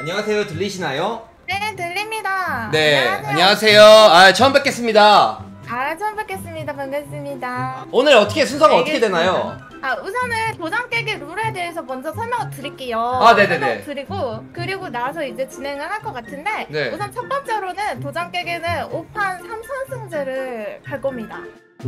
안녕하세요. 들리시나요? 네, 들립니다. 네, 안녕하세요. 아, 처음 뵙겠습니다. 처음 뵙겠습니다. 반갑습니다. 오늘 어떻게 순서가 알겠습니다. 어떻게 되나요? 우선은 도장 깨기 룰에 대해서 먼저 설명을 드릴게요. 아, 네네네. 그리고 나서 이제 진행을 할 것 같은데, 네. 우선 첫 번째로는 도장 깨기는 5판 3선승제를 갈 겁니다.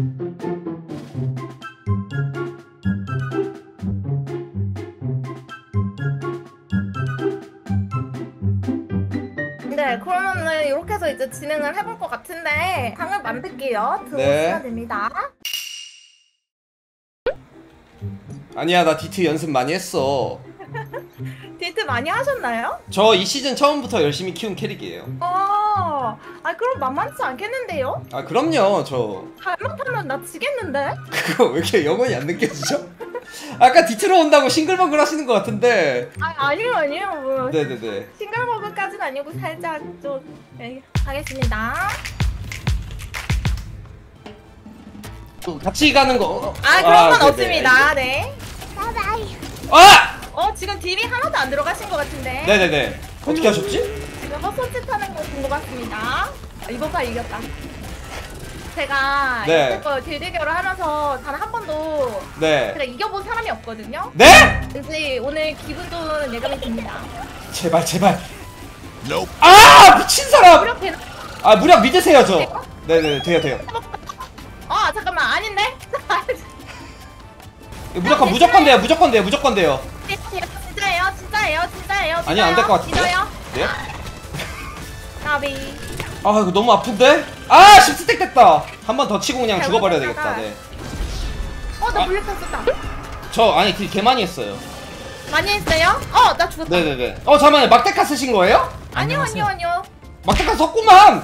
네, 그러면은 이렇게 해서 이제 진행을 해볼 것 같은데 방을 만들게요. 들어오시면 됩니다. 아니야, 나 디트 연습 많이 했어. 데이트 많이 하셨나요? 저 이 시즌 처음부터 열심히 키운 캐릭이에요. 그럼 만만치 않겠는데요? 아, 그럼요. 저 잘못하면 나 지겠는데? 그거 왜 이렇게 영혼이 안 느껴지죠? 아까 디트로 온다고 싱글벙글 하시는 것 같은데. 아니에요. 뭐. 네네네. 싱글버그까지는 아니고 살짝 좀 하겠습니다. 같이 가는 거. 그런 건 네네. 없습니다. 네. 아! 지금 딜이 하나도 안 들어가신 것 같은데. 네네네. 어떻게 하셨지? 지금 헛소치 타는 거 본 것 같습니다. 이번 판 이겼다. 제가 네. 이때껏 딜 대결을 하면서 단 한 번도 네. 제가 이겨본 사람이 없거든요. 네? 왠지 오늘 기분 좋은 예감이 듭니다. 제발. 아! 미친 사람! 무력 되나? 아, 무력 믿으세요, 저. 네네, 돼요. 잠깐만, 아닌데? 무조건 돼요. 진짜예요. 아니요, 안 될 것 같은데? 믿어요? 네? 나비. 아, 이거 너무 아픈데? 아, 10스택 됐다. 한 번 더 치고 그냥 죽어버려야 되겠다. 네. 나 물력 탔었다. 저 아니 딜 개 많이 했어요. 많이 했어요? 나 죽었다. 네네네. 잠깐만요. 막대카 쓰신 거예요? 아니요. 막대카 섰구만.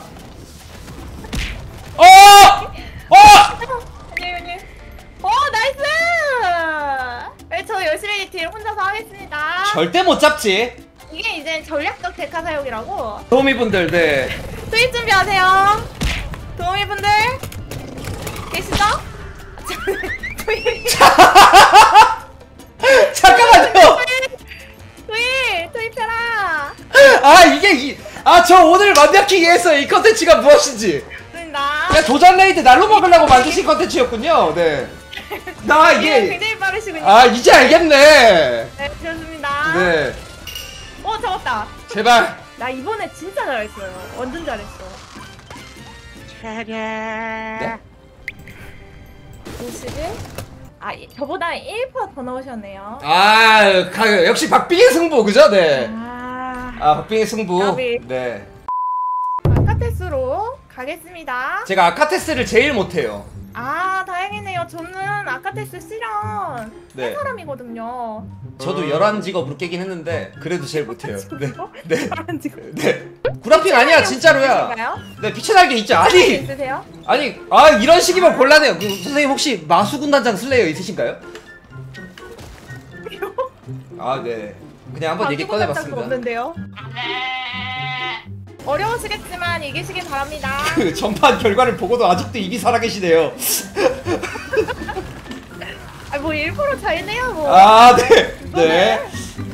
아니요. 나이스! 네, 저 열심히 딜 혼자서 하겠습니다. 절대 못 잡지. 이게 이제 전략적 데카 사용이라고. 도우미분들, 네. 투입 준비하세요. 도우미분들 계시죠? 잠깐만요. 투입해라. 저 오늘 완벽히 이해했어요. 이 컨텐츠가 무엇인지. 좋습니다. 그냥 도전 레이드 날로 먹으려고 만드신 컨텐츠였군요. 네. 나 이게 굉장히 빠르시군요. 이제 알겠네. 네, 좋습니다. 네. 잡았다. 제발. 나 이번에 진짜 잘했어요. 완전 잘했어. 네? 51? 저보다 1% 더 넣으셨네요. 역시 박빙의 승부, 그죠? 네. 박빙의 승부. 나비. 네. 아카테스로 가겠습니다. 제가 아카테스를 제일 못해요. 다행이네요. 저는 아카테스 실현 네. 한 사람이거든요. 저도 11직업으로 깨긴 했는데 그래도 제일 못해요. 네. 네. 11직업. 네. 구라핑 아니야, 진짜로야. 네, 빛의 날개 있죠. 있으세요? 이런 식이면 곤란해요. 선생님 혹시 마수군단장 슬레이어 있으신가요? 네. 그냥 한번 얘기 꺼내봤습니다. 없는데요. 어려우시겠지만 이기시길 바랍니다. 그 전판 결과를 보고도 아직도 입이 살아계시네요. 뭐 일부러 잘내요 뭐. 네. 네.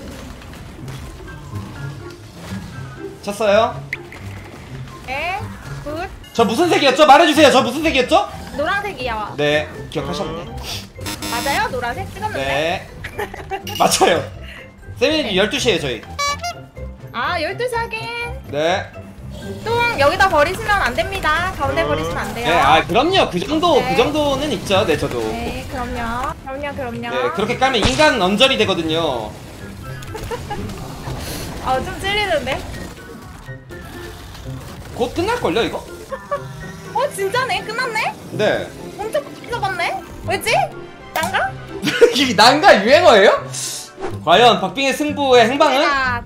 쳤어요? 네. 굿. 저 무슨 색이었죠? 말해주세요. 저 무슨 색이었죠? 노란색이요. 네. 기억하셨네. 맞아요? 노란색 찍었는데. 네. 맞아요. 쌤이 12시에요 저희. 12시 하긴. 네. 똥 여기다 버리시면 안 됩니다. 가운데 버리시면 안 돼요. 네, 그럼요. 그 네. 정도는 있죠. 네, 저도. 네, 그럼요. 네, 그렇게 까면 인간 언저리 되거든요. 좀 찔리는데? 곧 끝날걸요, 이거? 진짜네? 끝났네? 네. 엄청 빨리 잡았네? 왜지? 난가? 이게 난가 유행어예요? 과연 박빙의 승부의 행방은?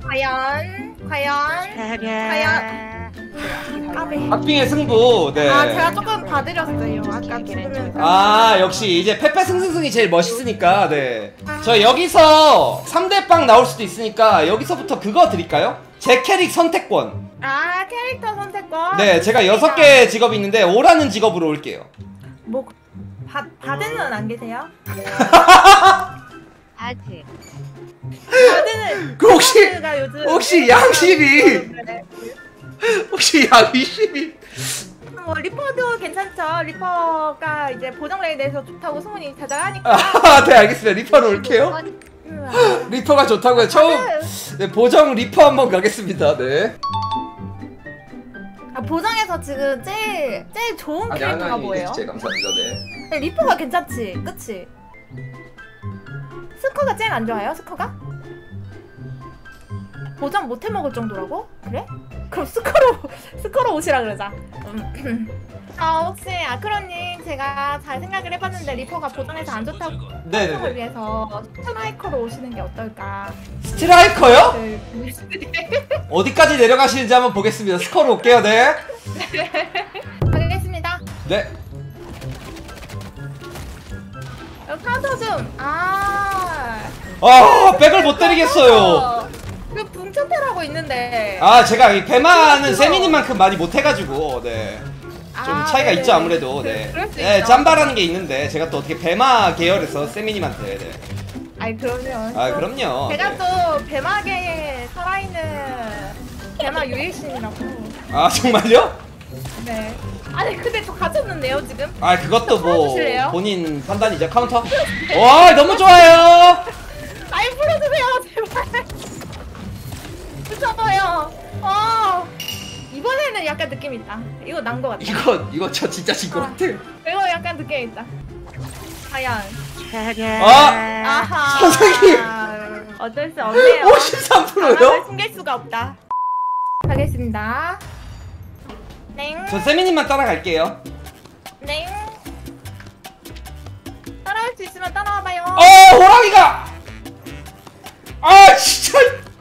과연. 박빙의 승부. 네. 제가 조금 봐드렸어요. 아까 죽으면서. 역시 이제 페페 승승승이 제일 멋있으니까. 네. 저 여기서 3대빵 나올 수도 있으니까 여기서부터 그거 드릴까요? 제 캐릭 선택권. 캐릭터 선택권. 네, 제가 6개 직업이 있는데 O라는 직업으로 올게요. 바드는 안 계세요? 바드. 바드는 그 혹시 바드가 요즘 혹시 양심이 혹시 양심이 뭐 리퍼도 괜찮죠. 리퍼가 이제 보정 레인에서 좋다고 소문이 자자하니까. 아, 네 알겠습니다. 리퍼로 올게요. 리퍼가 좋다고요. 처음 네, 보정 리퍼 한번 가겠습니다. 네. 아, 보정에서 지금 제일 좋은 캐릭터가 뭐예요? 감사합니다. 네. 네, 리퍼가 괜찮지, 그치? 스커가 제일 안 좋아요? 스커가? 보정 못해 먹을 정도라고? 그래? 그럼 스커로 오시라 그러자. 혹시 아크로님 제가 잘 생각을 해봤는데 리퍼가 보정에서 안 좋다고 네네네. 을 위해서 스트라이커로 오시는 게 어떨까? 스트라이커요? 네. 어디까지 내려가시는지 한번 보겠습니다. 스코어로 올게요. 네. 하겠습니다. 네. 카운터 좀. 백을 못 때리겠어요. 그 붕천태라고 있는데. 제가 이 배마는 세미님만큼 많이 못해가지고 네. 좀 차이가 네네. 있죠 아무래도. 네. 그럴 수 네, 있죠. 짬바라는 게 있는데 제가 또 어떻게 배마 계열에서 세미님한테. 네. 아이 그럼요. 그럼요. 제가 네. 또 배마계에 살아있는 배마 유일신이라고. 정말요? 네. 아니 근데 저 가졌는데요 지금? 그것도 뭐 풀어주실래요? 본인 판단이죠. 카운터. 와 너무 좋아요. 아이 풀어주세요 제발. 무서워요. 이번에는 약간 느낌 있다. 이거 난 거 같아. 이거 저 진짜 진 것 같아. 이거 약간 느낌 있다. 과연. 아하. 선생님. 어쩔 수 없네요. 53%요? 숨길 수가 없다. 하겠습니다. 넹. 저 세미님만 따라갈게요. 넹. 따라할 수 있으면 따라와봐요. 호랑이가! 진짜!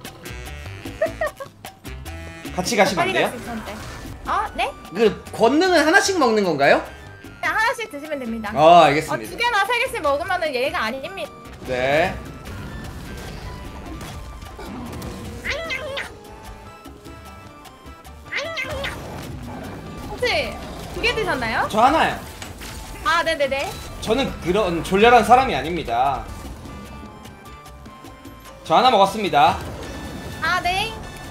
같이 가시면 안 빨리 돼요? 갈 수 있었는데. 네? 그 권능은 하나씩 먹는 건가요? 그냥 하나씩 드시면 됩니다. 알겠습니다. 2개나 3개씩 먹으면은 예의가 아닙니다. 네. 혹시 2개 드셨나요? 저 하나요. 네네네. 저는 그런 졸렬한 사람이 아닙니다. 저 하나 먹었습니다. 네.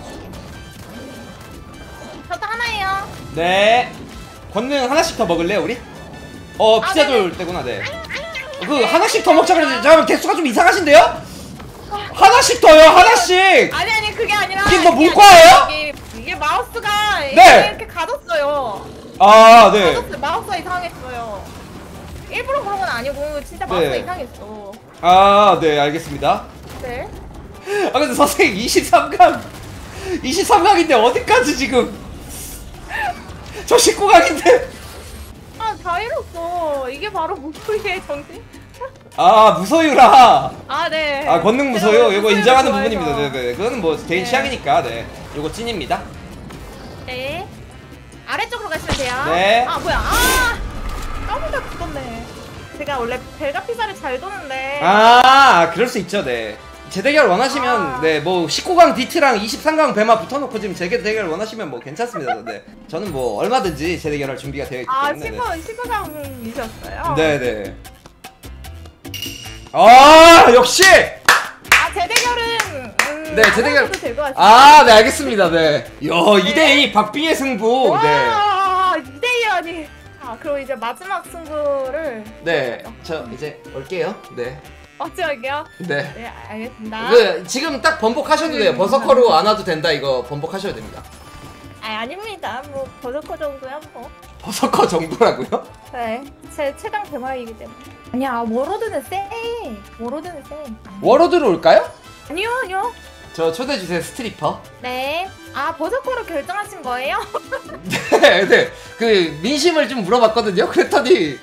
저도 하나예요. 네. 권능 하나씩 더 먹을래요, 우리? 피자 줄 때구나, 네. 그 하나씩 더 먹자 그랬는데 잠깐만 개수가 좀 이상하신데요? 하나씩 더요, 하나씩. 아니 그게 아니라 이게 뭐 문과예요? 이게 마우스가 네. 이렇게 가졌어요. 네. 가졌어요. 마우스가 이상했어요. 일부러 그런 건 아니고 진짜 마우스가 이상했어. 네, 알겠습니다. 네. 근데 선생님 23강인데 어디까지 지금? 저 19강인데. 다 잃었어. 이게 바로 무소유의 정신? 무소유라. 네. 권능 무소유. 이거 무소유를 인정하는 좋아해서. 부분입니다. 네네. 그거는 뭐 개인 네. 취향이니까. 네. 요거 찐입니다. 네. 아래쪽으로 가시면 돼요. 네. 뭐야. 까먹다 죽었네. 제가 원래 벨가 피자를 잘 도는데. 그럴 수 있죠. 네. 재대결 원하시면 네, 뭐 19강 디트랑 23강 배마 붙어놓고 지금 재대결 원하시면 뭐 괜찮습니다. 네. 저는 뭐 얼마든지 재대결할 준비가 되어 있기 때문에. 19강이셨어요? 네네. 역시! 재대결은 네, 재대결. 될것 같습니다. 네, 알겠습니다. 네. 2대2 박빙의 승부. 네. 2대2라니. 그럼 이제 마지막 승부를. 네. 저 이제 올게요. 네. 어찌할게요? 네. 네, 알겠습니다. 지금 딱 번복하셔도 돼요. 버서커로 안 와도 된다. 이거 번복하셔야 됩니다. 아닙니다. 뭐 버서커 정도야 뭐. 버서커 정도라고요? 네, 제 최강 배마이기 때문에. 아니야, 워로드는 세. 워로드는 세. 워로드로 올까요? 아니요. 저 초대해 주세요. 스트리퍼. 네. 버서커로 결정하신 거예요? 네. 그 민심을 좀 물어봤거든요. 그랬더니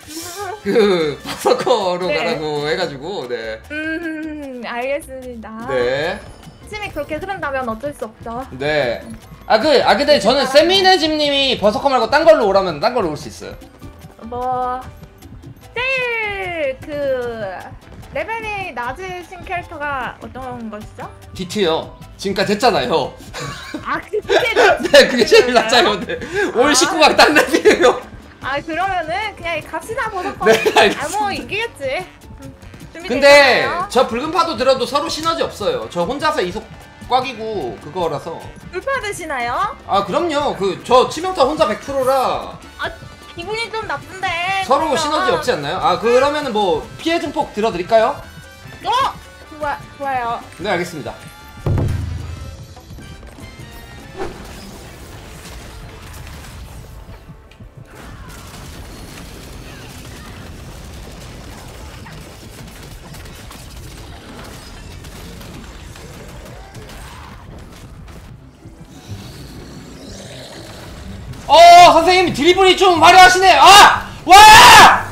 버서커로 네. 가라고 해가지고. 네. 알겠습니다. 네. 팀이 그렇게 흐른다면 어쩔 수 없죠. 네. 근데 저는 세미네집님이 버서커 말고 딴 걸로 오라면 딴 걸로 올 수 있어요. 뭐 제일 레벨이 낮으신 캐릭터가 어떤 것이죠? 디트요. 지금까지 했잖아요. 그게 네, 그게 제일 낮아요. 네. 올 19강 딴 랩이에요. 그러면은 그냥 갑시다 버서커. 네, 알겠습니다. 뭐 이기겠지. 근데 되잖아요. 저 붉은 파도 들어도 서로 시너지 없어요. 저 혼자서 이속 꽉이고 그거라서. 불편하시나요? 아 그럼요. 그 저 치명타 혼자 100%라 아 기분이 좀 나쁜데. 서로 그러면. 시너지 없지 않나요? 아 그러면은 뭐 피해 증폭 들어드릴까요? 좋아요. 네 알겠습니다. 선생님 드리블이 좀 화려하시네. 아! 와!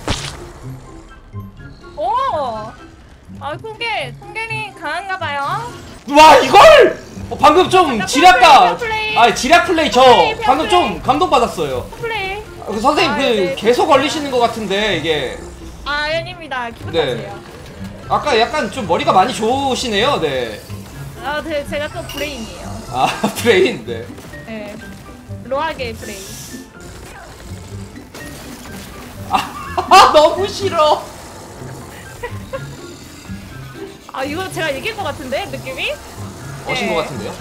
오. 아 콩겔이 강한가봐요. 와 이걸! 방금 좀 지략가. 플레이. 아 지략 플레이 저 플레이, 방금 플레이. 좀 감동받았어요. 플레이. 선생님 그 네. 계속 걸리시는 것 같은데 이게. 아 아닙니다. 기분 네. 탓이에요. 아까 약간 좀 머리가 많이 좋으시네요. 네. 아 네, 제가 또 브레인이에요. 아 브레인. 네. 네. 로아게 브레인. 아 너무 싫어. 아 이거 제가 이길 것 같은데 느낌이? 오신 것 같은데요?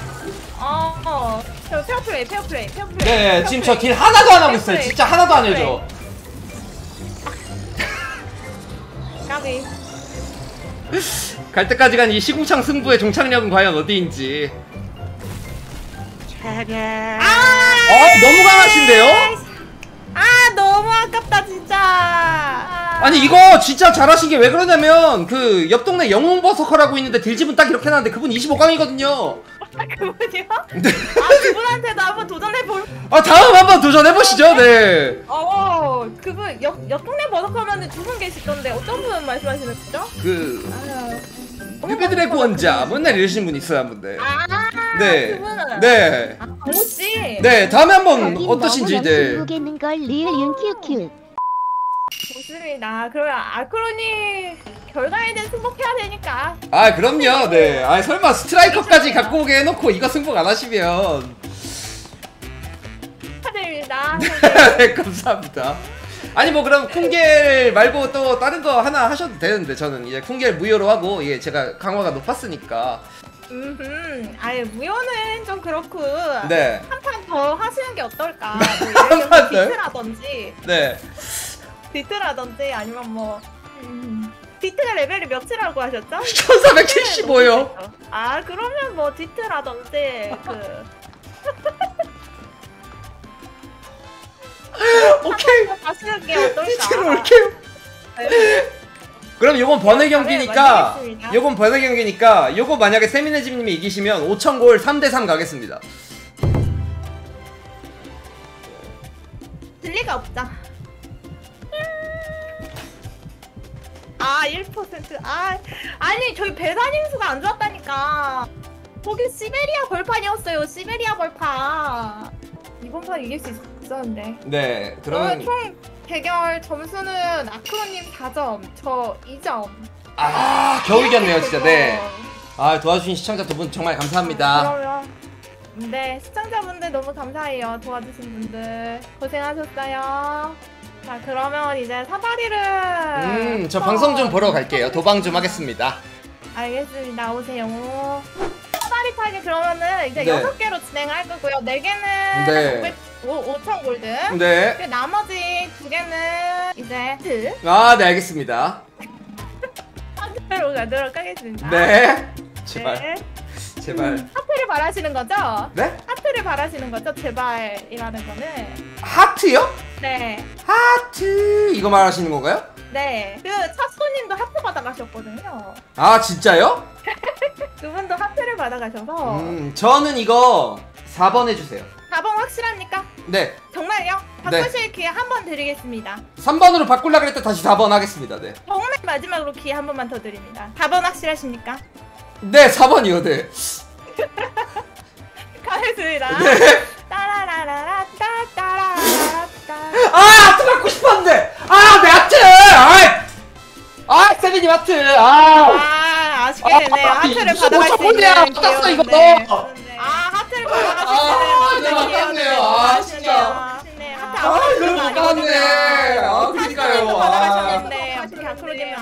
저 페어플레이. 네 지금 저 딜 하나도 안 하고 있어요. 진짜 하나도 안 해줘. 까비. 갈 때까지 간 이 시궁창 승부의 종착역은 과연 어디인지. 너무 강하신데요? 아 너무 아깝다 진짜. 아니 이거 진짜 잘하신 게 왜 그러냐면 그 옆 동네 영웅버서커라고 있는데 딜집은 딱 이렇게 나는데 그분 25강이거든요. 그분이요? 아 그분한테도 한번 도전해볼. 아 다음 한번 도전해보시죠. 네. 그분 옆 동네 버덕하면 두 분 계시던데 어떤 분 말씀하시는 거죠? 그 뮤비드래그 원자 맨날 이러시는 분 있어요 한 분데. 네. 그분은. 네. 강호씨. 네 다음에 한번 어떠신지. 네. 모르겠는 걸 리을 윤큐큐. 좋습니다. 그러면 아크로니 결과에 대해 승복해야 되니까. 아 그럼요. 네. 아 설마 스트라이커까지 갖고 오게 해놓고 이거 승복 안 하시면. 축하드립니다. 네 감사합니다. 아니 뭐 그럼 쿵겔 말고 또 다른 거 하나 하셔도 되는데 저는 이제 쿵겔 무효로 하고 이게 제가 강화가 높았으니까. 아예 무효는 좀 그렇고. 네. 한 판 더 하시는 게 어떨까? 뭐 한 예를 판 들어서 더요? 비트라든지. 네. 비트라든지 아니면 뭐 비트가 레벨이 몇이라고 하셨죠? 1475요. 아 그러면 뭐 디트라든지 그 오케이. 하시는 게 어떨까? 티티로 올게요. 그럼 요건 번외 경기니까 만들겠습니다. 요건 번외 경기니까 요거 만약에 세미네집님이 이기시면 5000골 3대3 가겠습니다. 들 리가 없다. 아 1%. 아니 저희 배달인 수가 안 좋았다니까. 거기 시베리아 벌판이었어요. 시베리아 벌판. 이번 판 이길 수 있었는데. 네. 그러면 그러면 총 대결 점수는 아크로님 4점, 저 2점. 겨우 이겼네요 진짜. 네. 도와주신 시청자 두 분 정말 감사합니다. 그러면 네 시청자분들 너무 감사해요. 도와주신 분들 고생하셨어요. 자 그러면 이제 사다리를 저 방송 좀 보러 갈게요. 도방 좀 하겠습니다. 알겠습니다. 오세요. 사다리 타기 그러면은 이제 네. 6개로 진행할 거고요. 4개는 네. 5,000 골드. 네. 그리고 나머지 2개는 이제 트 네 알겠습니다. 하트로 가도록 하겠습니다. 네. 제발. 네. 제발. 하트를 바라시는 거죠? 네? 하트를 바라시는 거죠? 제발이라는 거는. 하트요? 네. 하트 이거 말하시는 건가요? 네. 그 차수님도 하트 받아가셨거든요. 아 진짜요? 그분도 하트를 받아가셔서. 저는 이거 4번 해주세요. 4번 확실합니까? 네. 정말요? 네. 바꾸실 기회 한 번 드리겠습니다. 3번으로 바꾸려고 했다 다시 4번 하겠습니다. 네. 정말 마지막으로 기회 한 번만 더 드립니다. 4번 확실하십니까? 네 4번이요. 네. 가겠습니다. 네. 따라라라라 따따라라따. 하트 갖고 싶었는데. 내 하트. 세빈님 하트. 아쉽게 되네요. 하트를 받아갈 수 있는 땄어 이거 기회였는데. 너. 하트를 받아갈 수 있는 내가 기회였네요. 땄네요. 진짜. 아쉽네요. 하트 안 너무 받아가셨는데 땄네. 그러니까요. 받아가셨는데 어떻게 아크로님은 안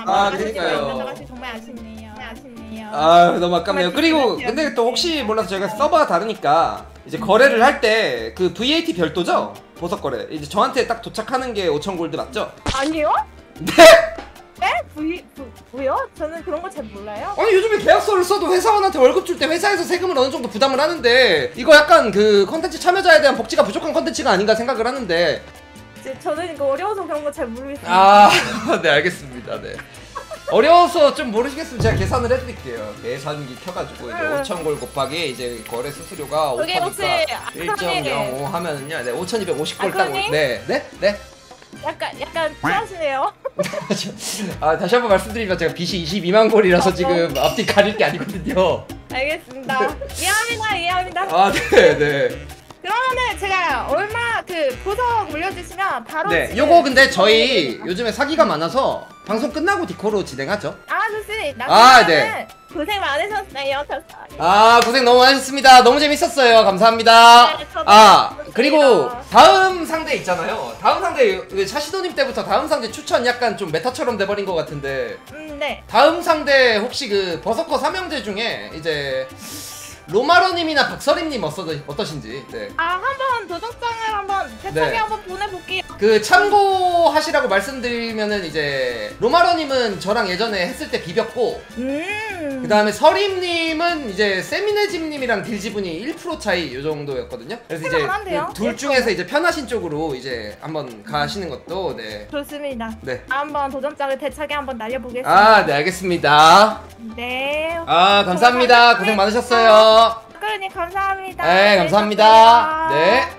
그러니까요. 나가시 정말 아쉽네요. 아쉽네요. 아 너무 아깝네요. 그리고 근데 또 혹시 몰라서 저희가 서버가 다르니까 이제 거래를 할 때 그 VAT 별도죠? 보석 거래 이제 저한테 딱 도착하는 게 5,000 골드 맞죠? 아니요? 네? 네? 뭐요? 저는 그런 거 잘 몰라요. 아니 요즘에 계약서를 써도 회사원한테 월급 줄 때 회사에서 세금을 어느 정도 부담을 하는데 이거 약간 그 컨텐츠 참여자에 대한 복지가 부족한 컨텐츠가 아닌가 생각을 하는데 저는 이거 어려워서 그런 거 잘 모르겠어요. 아 네 알겠습니다. 네 어려워서 좀 모르시겠으면 제가 계산을 해드릴게요. 계산기 켜가지고 이제 5,000골 곱하기 이제 거래 수수료가 그게 혹시 5%니까 1.05 하면은요 네 5,250골 딱 아크로님? 네? 약간 피하시네요. 아 다시 한번 말씀드리면 제가 빚이 22만 골이라서 지금 앞뒤 가릴 게 아니거든요. 알겠습니다. 이해합니다. 아 네. 그러면은 제가 얼마 그 보석 올려주시면 바로 네, 지금 요거 근데 저희 요즘에 사기가 많아서 방송 끝나고 디코로 진행하죠. 좋습니다. 아, 네. 고생 많으셨어요. 아 고생 너무 많으셨습니다. 너무 재밌었어요. 감사합니다. 네, 저도 아 재밌었어요. 그리고 다음 상대 있잖아요. 다음 상대 샤시도님 때부터 다음 상대 추천 약간 좀 메타처럼 돼버린 것 같은데 네. 다음 상대 혹시 그 버서커 3형제 중에 이제 로마로님이나 박서림님 어떠신지. 네. 한번 도덕장을 한번 대차게 네. 한번 보내볼게요. 그 참고하시라고 말씀드리면은 이제 로마로님은 저랑 예전에 했을 때 비볐고 그 다음에 서림님은 이제 세미네짐님이랑 딜 지분이 1% 차이 요 정도였거든요. 그래서 이제 할만한데요? 그둘 중에서 이제 편하신 쪽으로 이제 한번 가시는 것도 네. 좋습니다. 네. 한번 도전장을 대차게 한번 날려보겠습니다. 아, 네 알겠습니다. 네. 아, 감사합니다. 고생 많으셨어요. 박근혜님 감사합니다. 네, 감사합니다. 네.